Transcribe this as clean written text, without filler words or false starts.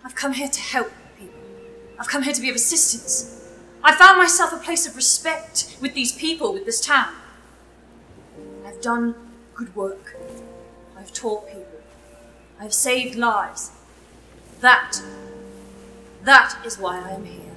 I've come here to help people. I've come here to be of assistance. I found myself a place of respect with these people, with this town. I've done good work. I've taught people. I've saved lives. That is why I am here.